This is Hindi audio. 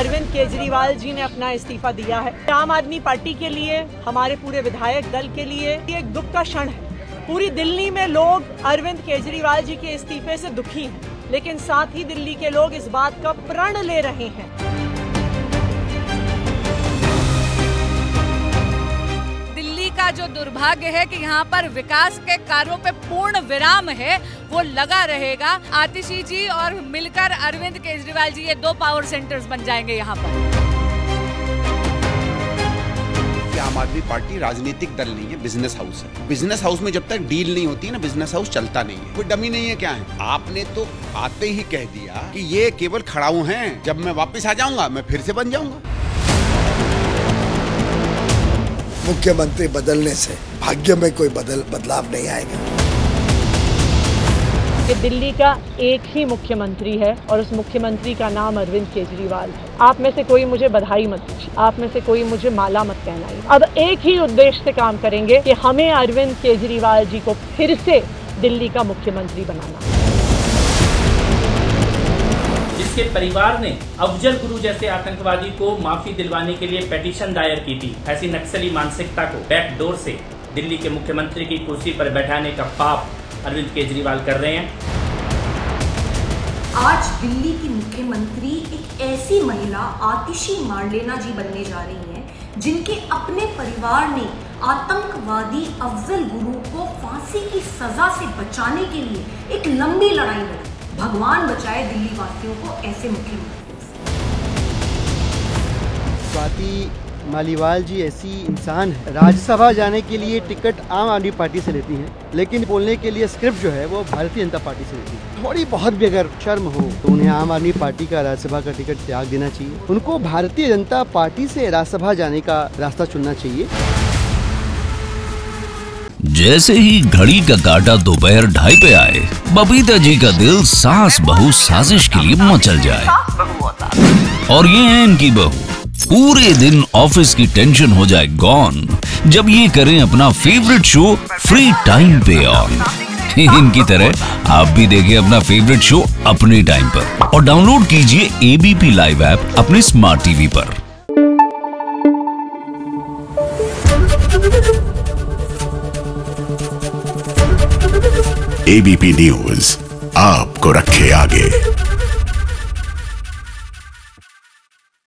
अरविंद केजरीवाल जी ने अपना इस्तीफा दिया है। आम आदमी पार्टी के लिए, हमारे पूरे विधायक दल के लिए ये एक दुख का क्षण है। पूरी दिल्ली में लोग अरविंद केजरीवाल जी के इस्तीफे से दुखी हैं, लेकिन साथ ही दिल्ली के लोग इस बात का प्रण ले रहे हैं का जो दुर्भाग्य है कि यहाँ पर विकास के कार्यों पे पूर्ण विराम है, वो लगा रहेगा। आतिशी जी और मिलकर अरविंद केजरीवाल जी ये 2 पावर सेंटर्स बन जाएंगे यहाँ पर। आम आदमी पार्टी राजनीतिक दल नहीं है, बिजनेस हाउस है। बिजनेस हाउस में जब तक डील नहीं होती है ना, बिजनेस हाउस चलता नहीं है। कोई डमी नहीं है। क्या है, आपने तो आते ही कह दिया कि ये केवल खड़ाऊ हैं, जब मैं वापिस आ जाऊंगा मैं फिर से बन जाऊंगा। मुख्यमंत्री बदलने से भाग्य में कोई बदलाव नहीं आएगा। कि दिल्ली का एक ही मुख्यमंत्री है और उस मुख्यमंत्री का नाम अरविंद केजरीवाल है। आप में से कोई मुझे बधाई मत दीजिए, आप में से कोई मुझे माला मत कहनाइए। अब एक ही उद्देश्य से काम करेंगे कि हमें अरविंद केजरीवाल जी को फिर से दिल्ली का मुख्यमंत्री बनाना। जिसके परिवार ने अफजल गुरु जैसे आतंकवादी को माफी दिलवाने के लिए पिटीशन दायर की थी, ऐसी नक्सली मानसिकता को बैकडोर से दिल्ली के मुख्यमंत्री की कुर्सी पर बैठाने का पाप अरविंद केजरीवाल कर रहे हैं। आज दिल्ली की मुख्यमंत्री एक ऐसी महिला आतिशी मार्लेना जी बनने जा रही हैं, जिनके अपने परिवार ने आतंकवादी अफजल गुरु को फांसी की सजा से बचाने के लिए एक लंबी लड़ाई लड़ी। भगवान बचाए दिल्ली वासियों को ऐसे मुख्यमंत्री से। स्वाति मालीवाल जी ऐसी इंसान है, राज्यसभा जाने के लिए टिकट आम आदमी पार्टी से लेती हैं, लेकिन बोलने के लिए स्क्रिप्ट जो है वो भारतीय जनता पार्टी से लेती है। थोड़ी बहुत भी अगर शर्म हो तो उन्हें आम आदमी पार्टी का राज्यसभा का टिकट त्याग देना चाहिए। उनको भारतीय जनता पार्टी से राज्यसभा जाने का रास्ता चुनना चाहिए। जैसे ही घड़ी का काटा दोपहर 2:30 पे आए, बबीता जी का दिल सास बहू साजिश के लिए मचल जाए। और ये है इनकी बहू, पूरे दिन ऑफिस की टेंशन हो जाए गॉन जब ये करें अपना फेवरेट शो फ्री टाइम पे ऑन। इनकी तरह आप भी देखें अपना फेवरेट शो अपने टाइम पर और डाउनलोड कीजिए ABP लाइव ऐप अपने स्मार्ट टीवी पर। ABP न्यूज आपको रखे आगे।